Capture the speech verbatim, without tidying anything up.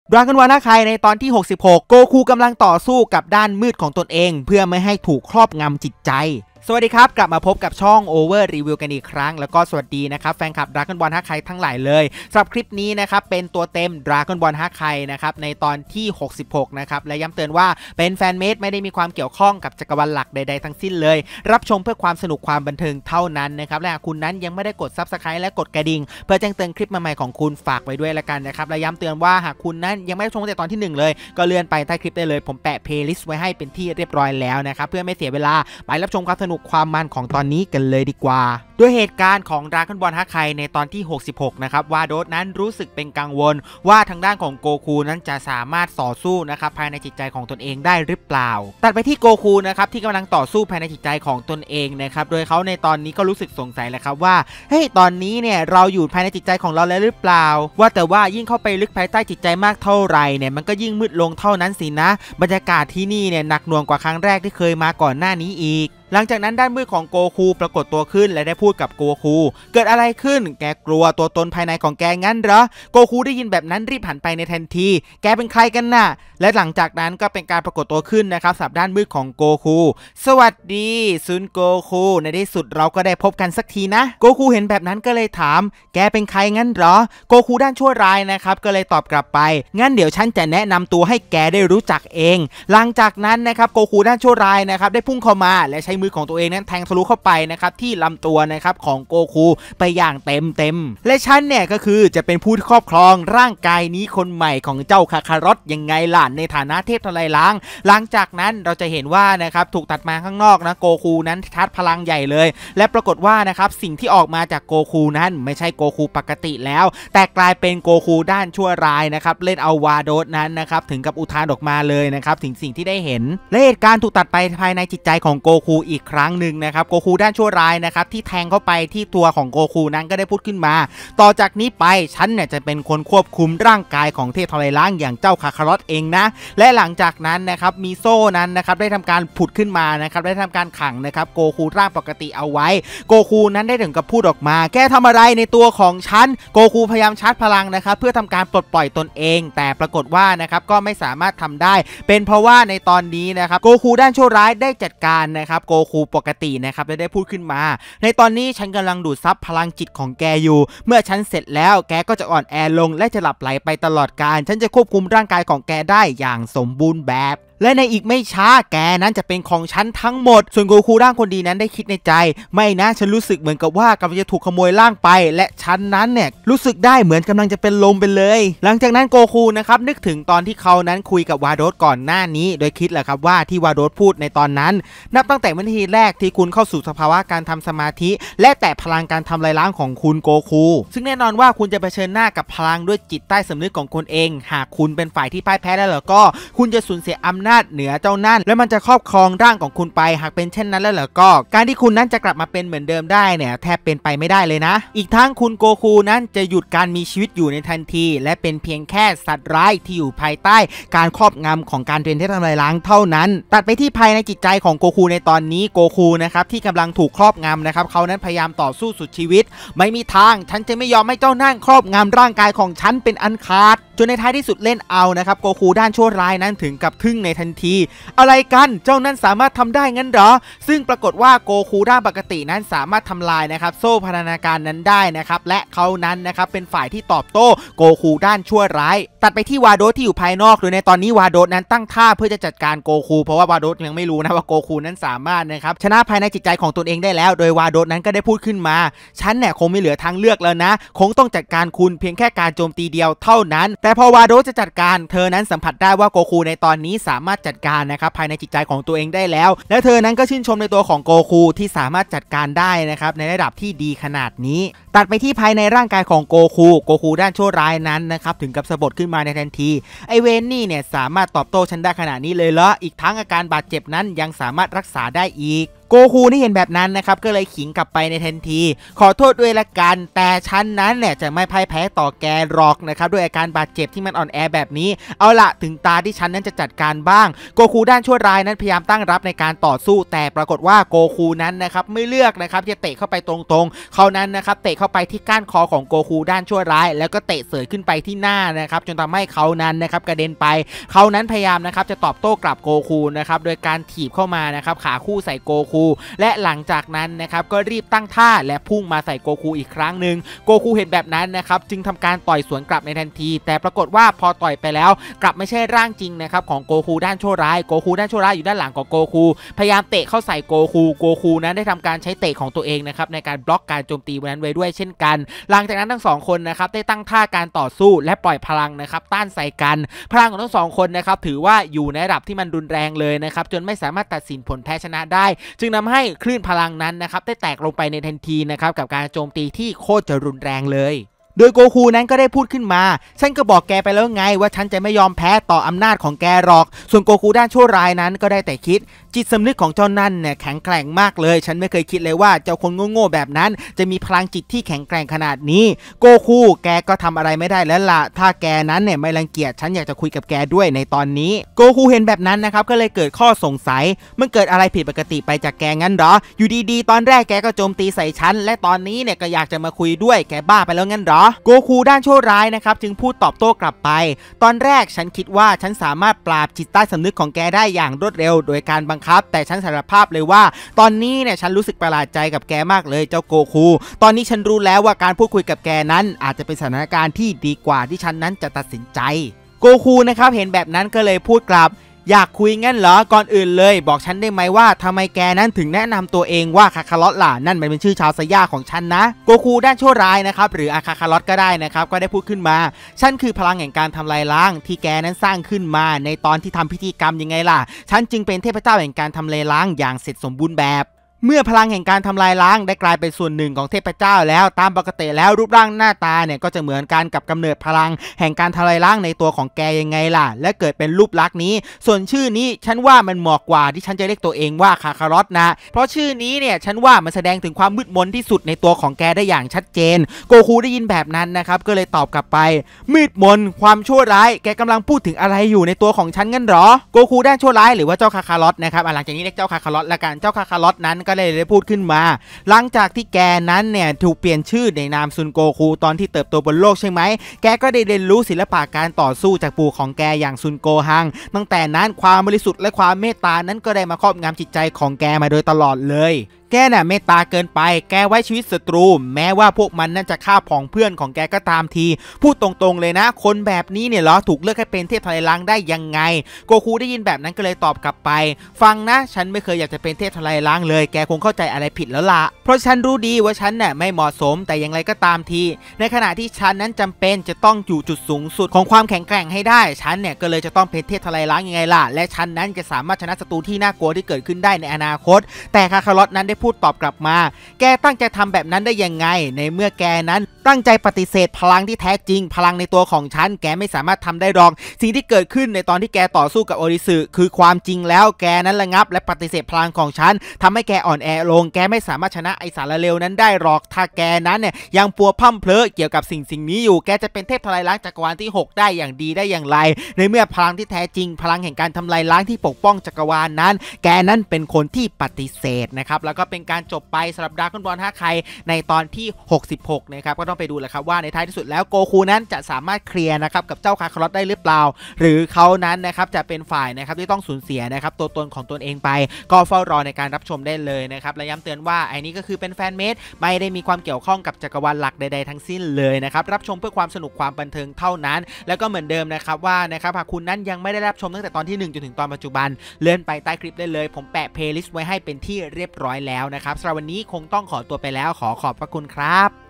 ดราก้อนบอลฮาไคในตอนที่หกสิบหกโกคูกำลังต่อสู้กับด้านมืดของตนเองเพื่อไม่ให้ถูกครอบงำจิตใจสวัสดีครับกลับมาพบกับช่อง Over Review กันอีกครั้งแล้วก็สวัสดีนะครับแฟนคลับ Dragon Ball ฮาไคทั้งหลายเลยสำหรับคลิปนี้นะครับเป็นตัวเต็ม Dragon Ball ฮาไคนะครับในตอนที่หกสิบหกนะครับและย้ำเตือนว่าเป็นแฟนเมดไม่ได้มีความเกี่ยวข้องกับจักรวาลหลักใดๆทั้งสิ้นเลยรับชมเพื่อความสนุกความบันเทิงเท่านั้นนะครับและหากคุณนั้นยังไม่ได้กด Subscribe และกดกระดิ่งเพื่อแจ้งเตือนคลิปใหม่ๆของคุณฝากไว้ด้วยละกันนะครับและย้ำเตือนว่าหากคุณนั้นยังไม่ได้ชมตั้งแต่ตอนที่หนึ่งเลยก็เลื่อนไปใต้คลิปได้เลยผมแปะ Playlist ไว้ให้เป็นที่เรียบร้อยแล้วนะครับเพื่อไม่เสียเวลาไปรับชมความสนุกความมันของตอนนี้กันเลยดีกว่าด้วยเหตุการณ์ของ Dragon Ball ฮาไคในตอนที่หกสิบหกนะครับวาโดสนั้นรู้สึกเป็นกังวลว่าทางด้านของโกคูนั้นจะสามารถต่อสู้นะครับภายในจิตใจของตนเองได้หรือเปล่าตัดไปที่โกคูนะครับที่กำลังต่อสู้ภายในจิตใจของตนเองนะครับโดยเขาในตอนนี้ก็รู้สึกสงสัยแหละครับว่าเฮ้ยตอนนี้เนี่ยเราอยู่ภายในจิตใจของเราแล้วหรือเปล่าว่าแต่ว่ายิ่งเข้าไปลึกภายใต้จิตใจมากเท่าไหร่เนี่ยมันก็ยิ่งมืดลงเท่านั้นสินะบรรยากาศที่นี่เนี่ยหนักหน่วงกว่าครั้งแรกที่เคยมาก่อนหน้านี้อีกหลังจากนั้นด้านมืดของโกคูปรากฏตัวขึ้นและได้พูดกับโกคูเกิดอะไรขึ้นแกกลัวตัวตนภายในของแกงั้นเหรอโกคูได้ยินแบบนั้นรีบหันไปในทันทีแกเป็นใครกันน่ะและหลังจากนั้นก็เป็นการปรากฏตัวขึ้นนะครับสับด้านมืดของโกคูสวัสดีซุนโกคูในที่สุดเราก็ได้พบกันสักทีนะโกคูเห็นแบบนั้นก็เลยถามแกเป็นใครงั้นเหรอโกคูด้านชั่วร้ายนะครับก็เลยตอบกลับไปงั้นเดี๋ยวฉันจะแนะนำตัวให้แกได้รู้จักเองหลังจากนั้นนะครับโกคูด้านชั่วร้ายนะครับได้พุ่งเข้ามาและใช้มือของตัวเองนั้นแทงทะลุเข้าไปนะครับที่ลำตัวนะครับของโกคูไปอย่างเต็มเต็มและฉันเนี่ยก็คือจะเป็นผู้ที่ครอบครองร่างกายนี้คนใหม่ของเจ้าคาคารอตยังไงล่ะในฐานะเทพทลายล้างหลังจากนั้นเราจะเห็นว่านะครับถูกตัดมาข้างนอกนะโกคูนั้นชาร์จพลังใหญ่เลยและปรากฏว่านะครับสิ่งที่ออกมาจากโกคูนั้นไม่ใช่โกคูปกติแล้วแต่กลายเป็นโกคูด้านชั่วร้ายนะครับเล่นเอาวาโดสนั้นนะครับถึงกับอุทานออกมาเลยนะครับถึงสิ่งที่ได้เห็นและเหตุการณ์ถูกตัดไปภายในจิตใจของโกคูอีกครั้งหนึ่งนะครับโกคูด้านชั่วร้ายนะครับที่แทงเข้าไปที่ตัวของโกคูนั้นก็ได้พูดขึ้นมาต่อจากนี้ไปฉันเนี่ยจะเป็นคนควบคุมร่างกายของเทพทลายล้างอย่างเจ้าคาคารอตเองนะและหลังจากนั้นนะครับมีโซ่นั้นนะครับได้ทำการผุดขึ้นมานะครับได้ทำการขังนะครับโกคูร่างปกติเอาไว้โกคูนั้นได้ถึงกับพูดออกมาแกทำอะไรในตัวของฉันโกคูพยายามชาร์จพลังนะครับเพื่อทำการปลดปล่อยตนเองแต่ปรากฏว่านะครับก็ไม่สามารถทำได้เป็นเพราะว่าในตอนนี้นะครับโกคูด้านชั่วร้ายได้จัดการนะครับโกคูปกตินะครับได้พูดขึ้นมาในตอนนี้ฉันกำลังดูดซับพลังจิตของแกอยู่เมื่อฉันเสร็จแล้วแกก็จะอ่อนแอลงและจะหลับไหลไปตลอดกาลฉันจะควบคุมร่างกายของแกได้อย่างสมบูรณ์แบบและในอีกไม่ช้าแกนั้นจะเป็นของฉันทั้งหมดส่วนโกคูร่างคนดีนั้นได้คิดในใจไม่นะฉันรู้สึกเหมือนกับว่ากำลังจะถูกขโมยร่างไปและฉันนั้นเนี่ยรู้สึกได้เหมือนกำลังจะเป็นลมไปเลยหลังจากนั้นโกคูนะครับนึกถึงตอนที่เขานั้นคุยกับวาโดสก่อนหน้านี้โดยคิดแหละครับว่าที่วาโดสพูดในตอนนั้นนับตั้งแต่วินาทีแรกที่คุณเข้าสู่สภาวะการทำสมาธิและแต่พลังการทำลายล้างของคุณโกคูซึ่งแน่นอนว่าคุณจะเผชิญหน้ากับพลังด้วยจิตใต้สำนึกของคุณเองหากคุณเป็นฝ่ายที่พ่ายแพ้แล้วล่ะก็คุณจะสูญเสียอำนาจเหนือเจ้านั่นและมันจะครอบครองร่างของคุณไปหากเป็นเช่นนั้นแล้วล่ะก็การที่คุณนั้นจะกลับมาเป็นเหมือนเดิมได้เนี่ยแทบเป็นไปไม่ได้เลยนะอีกทั้งคุณโกคูนั้นจะหยุดการมีชีวิตอยู่ในทันทีและเป็นเพียงแค่สัตว์ร้ายที่อยู่ภายใต้การครอบงำของการเรียนเทพทำลายล้างเท่านั้นตัดไปที่ภายในจิตใจของโกคูในตอนนี้โกคูนะครับที่กำลังถูกครอบงำนะครับเขานั้นพยายามต่อสู้สุดชีวิตไม่มีทางฉันจะไม่ยอมให้เจ้านั่นครอบงำร่างกายของฉันเป็นอันขาดจนในท้ายที่สุดเล่นเอานะครับโกคูด้านชั่วร้ายนั้นถึงกับทึ่งในทันทีอะไรกันเจ้านั้นสามารถทำได้งั้นเหรอซึ่งปรากฏว่าโกคูด้านปกตินั้นสามารถทำลายนะครับโซ่พันธนาการนั้นได้นะครับและเขานั้นนะครับเป็นฝ่ายที่ตอบโต้โกคูด้านชั่วร้ายตัดไปที่วาโดสที่อยู่ภายนอกโดยในตอนนี้วาโดสนั้นตั้งท่าเพื่อจะจัดการโกคูเพราะว่าวาโดสยังไม่รู้นะว่าโกคูนั้นสามารถนะครับชนะภายในจิตใจของตนเองได้แล้วโดยวาโดสนั้นก็ได้พูดขึ้นมาฉันเนี่ยคงไม่เหลือทางเลือกแล้วนะคงต้องจัดการคุณเพียงแค่การโจมตีเดียวเท่านั้นแต่พอวาโดสจะจัดการเธอนั้นสัมผัสได้ว่าโกคูในตอนนี้สามารถจัดการนะครับภายในจิตใจของตัวเองได้แล้วและเธอนั้นก็ชื่นชมในตัวของโกคูที่สามารถจัดการได้นะครับในระดับที่ดีขนาดนี้ตัดไปที่ภายในร่างกายของโกคูโกคูด้านชั่วร้ายนั้นนะครับถึงกับสะบัดขึ้นมาในทันทีไอเวนนี่เนี่ยสามารถตอบโต้ฉันได้ขนาดนี้เลยเหรออีกทั้งอาการบาดเจ็บนั้นยังสามารถรักษาได้อีกโโกคูที่เห็นแบบนั้นนะครับก็เลยขิงกลับไปในทันทีขอโทษด้วยละกันแต่ฉันนั้นเนี่ยจะไม่พ่ายแพ้ต่อแกหรอกนะครับด้วยอาการบาดเจ็บที่มันอ่อนแอแบบนี้เอาละถึงตาที่ฉันนั้นจะจัดการบ้างโกคูด้านชั่วร้ายนั้นพยายามตั้งรับในการต่อสู้แต่ปรากฏว่าโกคูนั้นนะครับไม่เลือกนะครับจะเตะเข้าไปตรงๆเขานั้นนะครับเตะเข้าไปที่ก้านคอของโกคูด้านชั่วร้ายแล้วก็เตะเสยขึ้นไปที่หน้านะครับจนทำให้เขานั้นนะครับกระเด็นไปเขานั้นพยายามนะครับจะตอบโต้กลับโกคูนะครับโดยการถีบเข้ามานะครับขาคู่ใส่โกคูและหลังจากนั้นนะครับก็รีบตั้งท่าและพุ่งมาใส่โกคูอีกครั้งหนึ่งโกคูเห็นแบบนั้นนะครับจึงทำการต่อยสวนกลับในทันทีแต่ปรากฏว่าพอต่อยไปแล้วกลับไม่ใช่ร่างจริงนะครับของโกคูด้านชั่วร้ายโกคูด้านชั่วร้ายอยู่ด้านหลังของโกคูพยายามเตะเข้าใส่โกคูโกคูนั้นได้ทำการใช้เตะของตัวเองนะครับในการบล็อกการโจมตีนั้นไว้ด้วยเช่นกันหลังจากนั้นทั้งสองคนนะครับได้ตั้งท่าการต่อสู้และปล่อยพลังนะครับต้านใส่กันพลังของทั้งสองคนนะครับถือว่าอยู่ในระดับที่มันรุนแรงเลยนะครับจนไม่สามารถตัดสินผลแพ้ชนะได้จึงทำให้คลื่นพลังนั้นนะครับได้แตกลงไปในทันทีนะครับกับการโจมตีที่โคตรจะรุนแรงเลยโดยโกคูนั้นก็ได้พูดขึ้นมาฉันก็บอกแกไปแล้วไงว่าฉันจะไม่ยอมแพ้ต่ออำนาจของแกหรอกส่วนโกคูด้านชั่วร้ายนั้นก็ได้แต่คิดจิตสำนึกของเจ้านั่นเนี่ยแข็งแกร่งมากเลยฉันไม่เคยคิดเลยว่าเจ้าคนโง่ๆแบบนั้นจะมีพลังจิตที่แข็งแกร่งขนาดนี้โกคูแกก็ทำอะไรไม่ได้แล้วล่ะถ้าแกนั้นเนี่ยไม่รังเกียจฉันอยากจะคุยกับแกด้วยในตอนนี้โกคูเห็นแบบนั้นนะครับก็เลยเกิดข้อสงสัยมันเกิดอะไรผิดปกติไปจากแกงั้นหรออยู่ดีๆตอนแรกแกก็โจมตีใส่ฉันและตอนนี้เนี่ยก็อยากจะมาคุยด้วยแกบ้าไปแล้วงั้นหรอโกคูด้านชั่วร้ายนะครับจึงพูดตอบโต้กลับไปตอนแรกฉันคิดว่าฉันสามารถปราบจิตใต้สำนึกของแกได้อย่างรวดเร็วโดยการบังคับแต่ฉันสารภาพเลยว่าตอนนี้เนี่ยฉันรู้สึกประหลาดใจกับแกมากเลยเจ้าโกคูตอนนี้ฉันรู้แล้วว่าการพูดคุยกับแกนั้นอาจจะเป็นสถานการณ์ที่ดีกว่าที่ฉันนั้นจะตัดสินใจโกคูนะครับเห็นแบบนั้นก็เลยพูดกลับอยากคุยงั้นเหรอก่อนอื่นเลยบอกฉันได้ไหมว่าทำไมแกนั้นถึงแนะนำตัวเองว่าคาคาลอตล่ะนั่นมันเป็นชื่อชาวสยาของฉันนะโกคูด้านชั่วร้ายนะครับหรืออาคาคาลอตก็ได้นะครับก็ได้พูดขึ้นมาฉันคือพลังแห่งการทำลายล้างที่แกนั้นสร้างขึ้นมาในตอนที่ทำพิธีกรรมยังไงล่ะฉันจึงเป็นเทพเจ้าแห่งการทำลายล้างอย่างเสร็จสมบูรณ์แบบเมื่อพลังแห่งการทำลายล้างได้กลายเป็นส่วนหนึ่งของเทพเจ้าแล้วตามปกติแล้วรูปร่างหน้าตาเนี่ยก็จะเหมือนกันกับกำเนิดพลังแห่งการทำลายล้างในตัวของแกยังไงล่ะและเกิดเป็นรูปลักษณ์นี้ส่วนชื่อนี้ฉันว่ามันเหมาะกว่าที่ฉันจะเรียกตัวเองว่าคาคารอตนะเพราะชื่อนี้เนี่ยฉันว่ามันแสดงถึงความมืดมนที่สุดในตัวของแกได้อย่างชัดเจนโกคูได้ยินแบบนั้นนะครับก็เลยตอบกลับไปมืดมนความชั่วร้ายแกกำลังพูดถึงอะไรอยู่ในตัวของฉันงั้นหรอโกคูด้านชั่วร้ายหรือว่าเจ้าคาคารอตนะครับหลังจากนี้เรียกเจ้าคาคารอตละกันเจ้าคาคารอตนั้นก็เลยได้พูดขึ้นมาหลังจากที่แกนั้นเนี่ยถูกเปลี่ยนชื่อในนามซุนโกคูตอนที่เติบโตบนโลกใช่ไหมแกก็ได้เรียนรู้ศิลปะการต่อสู้จากปู่ของแกอย่างซุนโกฮังตั้งแต่นั้นความบริสุทธิ์และความเมตตานั้นก็ได้มาครอบงำจิตใจของแกมาโดยตลอดเลยแกน่ะเมตตาเกินไปแกไว้ชีวิตศัตรูแม้ว่าพวกมันนั่นจะฆ่าผองเพื่อนของแกก็ตามทีพูดตรงๆเลยนะคนแบบนี้เนี่ยเหรอถูกเลือกให้เป็นเทพทำลายล้างได้ยังไงโกคูได้ยินแบบนั้นก็เลยตอบกลับไปฟังนะฉันไม่เคยอยากจะเป็นเทพทำลายล้างเลยแกคงเข้าใจอะไรผิดแล้วล่ะเพราะฉันรู้ดีว่าฉันน่ะไม่เหมาะสมแต่อย่างไรก็ตามทีในขณะที่ฉันนั้นจำเป็นจะต้องอยู่จุดสูงสุดของความแข็งแกร่งให้ได้ฉันเนี่ยก็เลยจะต้องเป็นเทพทำลายล้างยังไงล่ะและฉันนั้นจะสามารถชนะศัตรูที่น่ากลัวที่เกิดขึ้นได้ในอนาคตแต่คาคารอตนั้นได้พูดตอบกลับมาแกตั้งใจทำแบบนั้นได้ยังไงในเมื่อแกนั้นตั้งใจปฏิเสธพลังที่แท้จริงพลังในตัวของฉันแกไม่สามารถทำได้หรอกสิ่งที่เกิดขึ้นในตอนที่แกต่อสู้กับโอริสึคือความจริงแล้วแกนั้นระงับและปฏิเสธพลังของฉันทำให้แกอ่อนแอลงแกไม่สามารถชนะไอสารเลวนั้นได้หรอกถ้าแกนั้นเนี่ยยังปัวพั่มเพลอเกี่ยวกับสิ่งสิ่งนี้อยู่แกจะเป็นเทพทำลายล้างจักรวาลที่หกได้อย่างดีได้อย่างไรในเมื่อพลังที่แท้จริงพลังแห่งการทำลายล้างที่ปกป้องจักรวาลนั้นแกนั้นเป็นคนที่ปฏิเสธนะครับแล้วก็เป็นการจบไปสำหรับดราก้อนบอลห้าใครในตอนที่หกสิบหกนะครับก็ต้องไปดูแหละครับว่าในท้ายที่สุดแล้วโกคูนั้นจะสามารถเคลียร์นะครับกับเจ้าคาคารอตได้หรือเปล่าหรือเขานั้นนะครับจะเป็นฝ่ายนะครับที่ต้องสูญเสียนะครับตัวตนของตนเองไปก็เฝ้ารอในการรับชมได้เลยนะครับและย้ำเตือนว่าไอ้นี้ก็คือเป็นแฟนเมดไม่ได้มีความเกี่ยวข้องกับจักรวาลหลักใดๆทั้งสิ้นเลยนะครับรับชมเพื่อความสนุกความบันเทิงเท่านั้นแล้วก็เหมือนเดิมนะครับว่านะครับหากคุณนั้นยังไม่ได้รับชมตั้งแต่ตอนที่หนึ่งจนถึงตอนปัจจุบันเลื่อนไปใต้คลิปได้เลยผมแปะเพลย์ลิสต์ไว้ให้เป็นที่เรียบร้อยแล้วนะครับสำหรับวันนี้คงต้องขอตัวไปแล้วขอขอบพระคุณครับ